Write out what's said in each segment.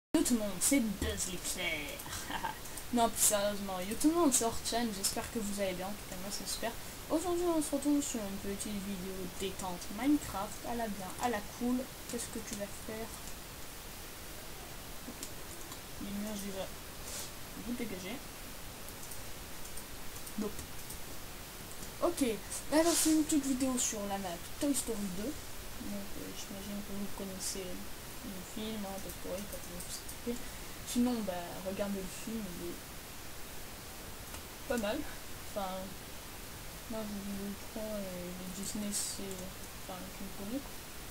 Yo tout le monde, c'est BuzzLéclair. Non, plus sérieusement, yo tout le monde, c'est Orchan, j'espère que vous allez bien, en tout cas moi c'est super. Aujourd'hui on se retrouve sur une petite vidéo détente Minecraft, à la bien, à la cool. Qu'est-ce que tu vas faire? Les murs, je vais vous dégager. Donc, ok, alors c'est une petite vidéo sur la map Toy Story 2. Donc j'imagine que vous connaissez le film, hein, Toy Story, quand vous savez. Sinon, bah, regardez le film, il est pas mal. Enfin, moi je crois, les Disney, c'est enfin le film connu.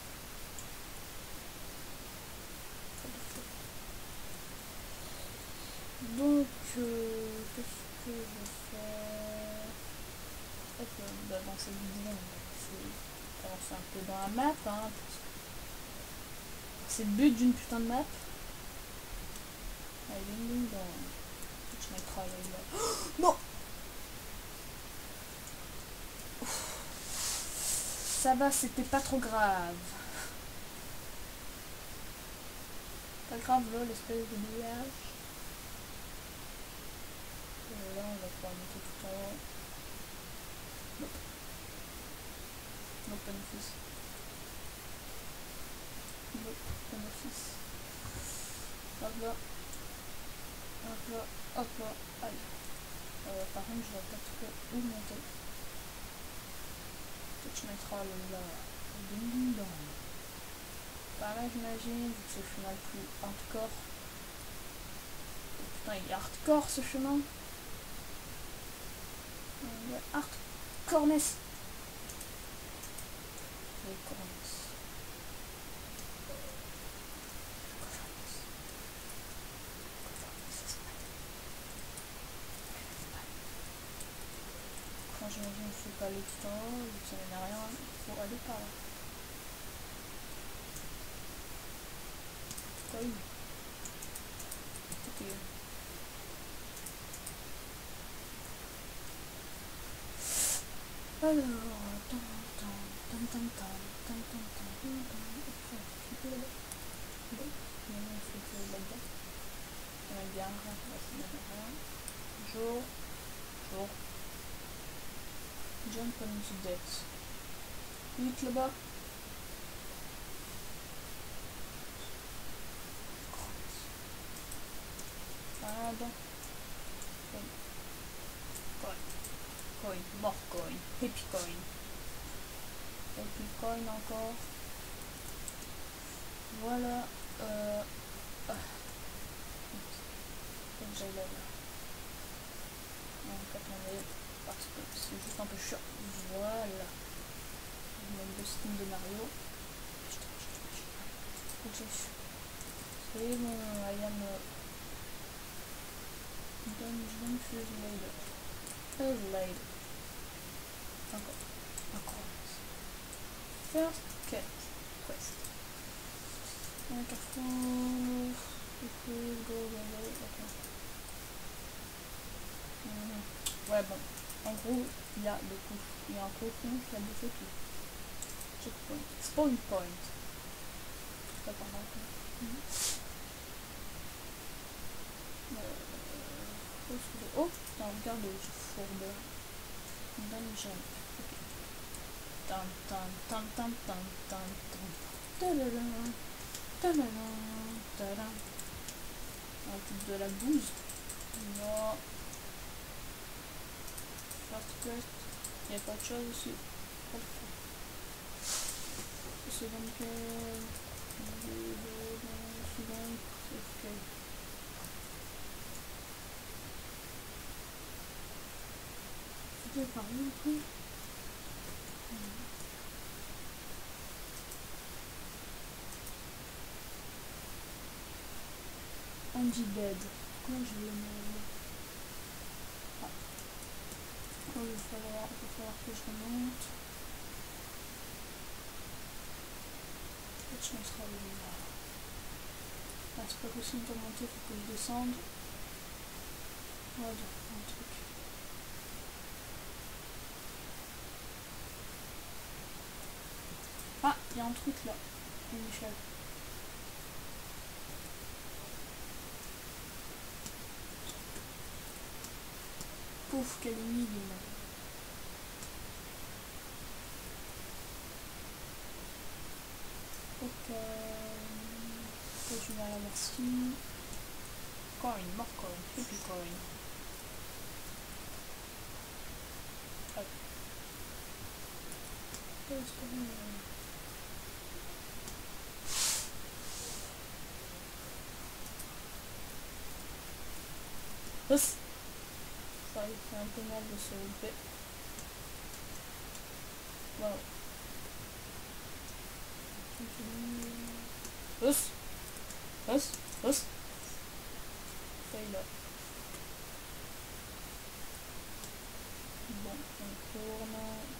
Donc, qu'est-ce que je vais faire? En fait, bah, dans cette vidéo, on va avancer un peu dans la map, hein, parce que c'est le but d'une putain de map. Allez, ding ding dong. Je mettrai là. Non! Ça va, c'était pas trop grave. Pas grave là, l'espèce de nuage. Là, on va pouvoir monter tout en haut. Nope. Nope, pas de fils. Nope, pas de fils. Hop là. Hop là. Hop là. Allez. Par contre, je vois pas trop où monter. Peut-être que je mettrai là. Ding ding dong. Par là, j'imagine, vu que c'est le chemin le plus hardcore. Putain, il est hardcore ce chemin. Hardcoreness. Quand j'imagine qu'il ne faut pas aller tout en haut, vu que ça mène à rien, il faut aller par là. Oui. Ok. Alors, jour, jour, jump on the deck. Vite là-bas. Ah bon. Coin, mort coin, happy coin. Happy coin encore. Voilà. Faut que j'aille là-bas. En fait, on est parce que c'est juste un peu chiant. Voilà. Je mets le skin de Mario. Ok. C'est bon, I am Dungeon Fuse Laid. Encore. First cat quest. Un carrefour. Ouais, bon. En gros, il y a des couches. Il y a un cochon qui a bouffé tout. Checkpoint. Spawn point. Ça par là. Oh, putain, regarde ce fourbe. Dungeon. Ok. Tan tan tan tan tan tan tan. Tadadam. Tadadam. Tadadam. Un truc de la bouse. Non. First quest. Il n'y a pas de chose ici. Hop. C'est donc ok. C'était par où un peu? Andy Dead. Comment je vais le mettre? Ah. Il va falloir que je remonte. Je mettrai là. Ah, c'est pas possible de monter, il faut que je descende. Voilà, un truc. Ah, il y a un truc là. Une échelle. Pouf, quelle énigme. Ok. Je vais à la version. Coin, more coin, happy coin. Hop. Ça fait un peu mal de se lever. Wow. Fail là. Bon, on tourne.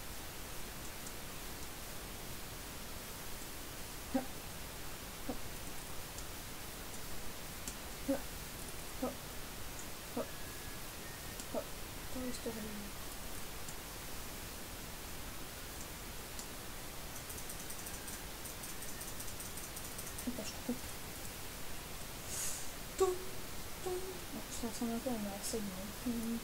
Ça ressemble un peu à un segment.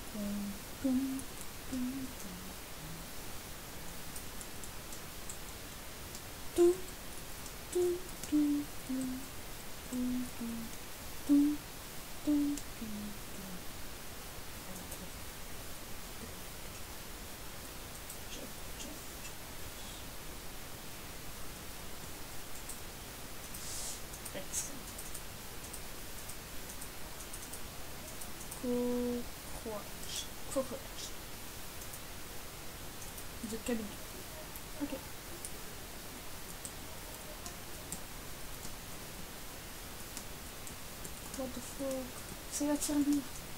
Cockroach. The cabin. Ok. What the fuck? C'est la tirelire.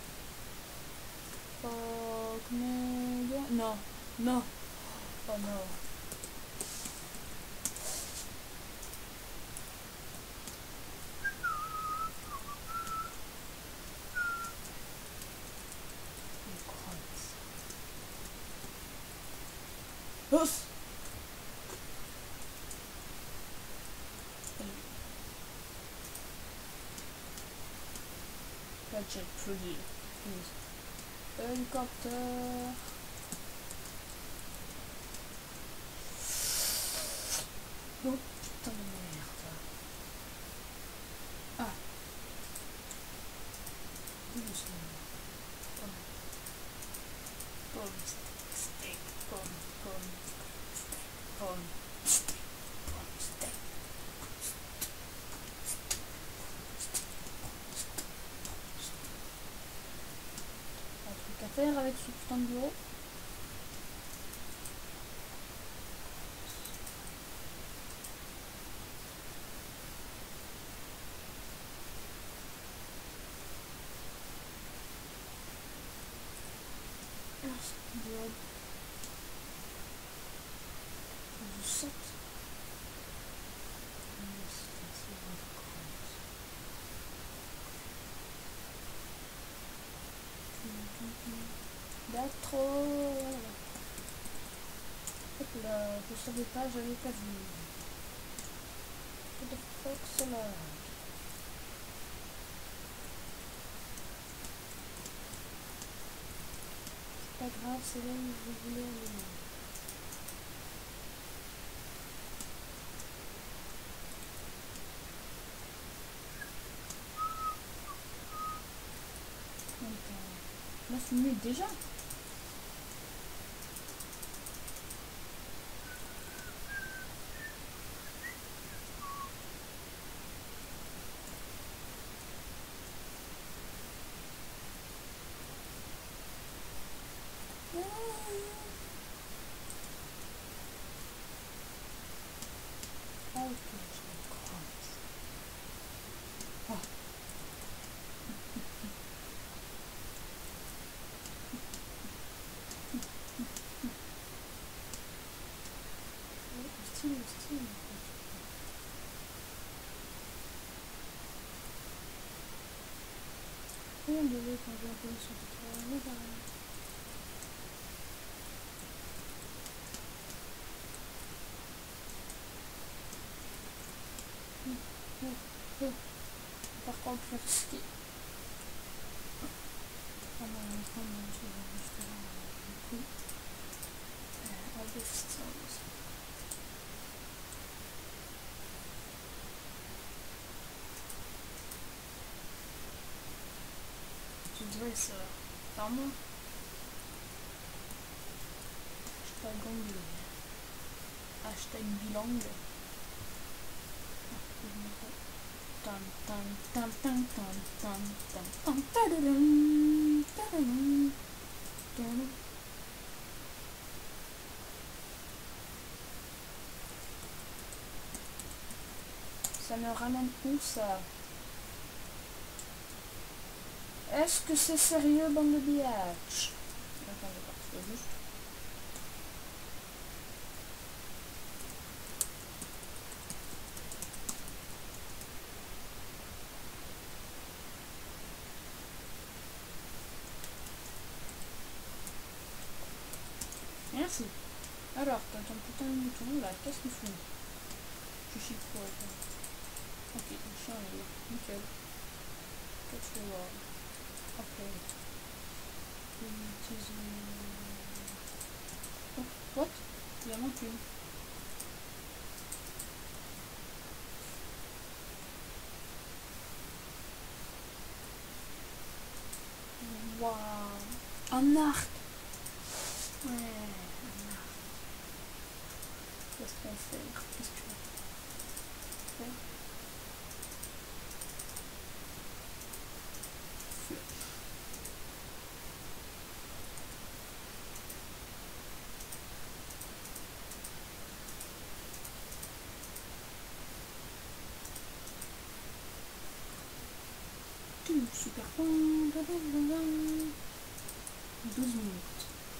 Fuck, mega. Non. Non. Oh non. Os! Gadget produit. Hélicoptère. Oh putain de merde. Ah. Doucement. Pomme. Steak. Pomme. Steak. Un truc à faire avec ce putain de bureau. Job. Du set. D'être. Hop là, je savais pas, j'avais pas vu. What the fuck, c'est là? C'est pas grave, c'est là où je voulais aller. Attends. 9 minutes déjà? Désolé quand j'ai un peu sur le travail, mais pareil. Par contre, le ski. Je dirais ça par moi. Hashtag anglais. Hashtag bilingue. Tan tan tan tan tan tan tan tan tadadam, tadadam, tadadam. Ça me ramène où ça? Est-ce que c'est sérieux, bande de biatch? Attendez, pas juste. Merci. Alors, t'as ton putain de mouton là, qu'est-ce qu'il fout? Je suis quoi ça? Ok, le chien il est là, nickel. Qu'est-ce que voir? Ok. Oh, what? Il y a manqué. Waouh! Un arc! Ouais, un arc. Qu'est-ce qu'on fait? Qu'est-ce que tu veux faire? Super point. 12 minutes.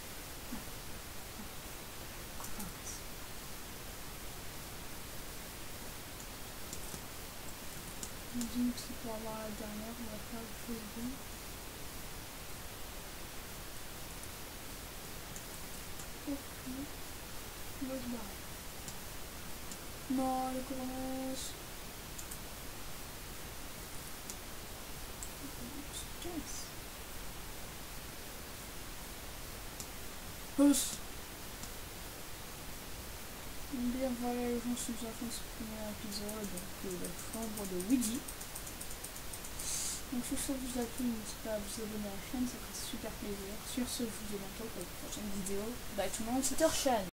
Donc c'est pour avoir la dernière, on va faire le Facebook. Ok. On va se barrer. Non, elle commence. Pousse. Bien voilà les gens, c'est déjà fin de ce premier épisode, donc la chambre de Woody. Donc si ça vous a plu, n'hésitez pas à vous abonner à la chaîne, ça ferait super plaisir. Sur ce, je vous dis à bientôt pour la prochaine vidéo. Bye tout le monde, c'était Orchan.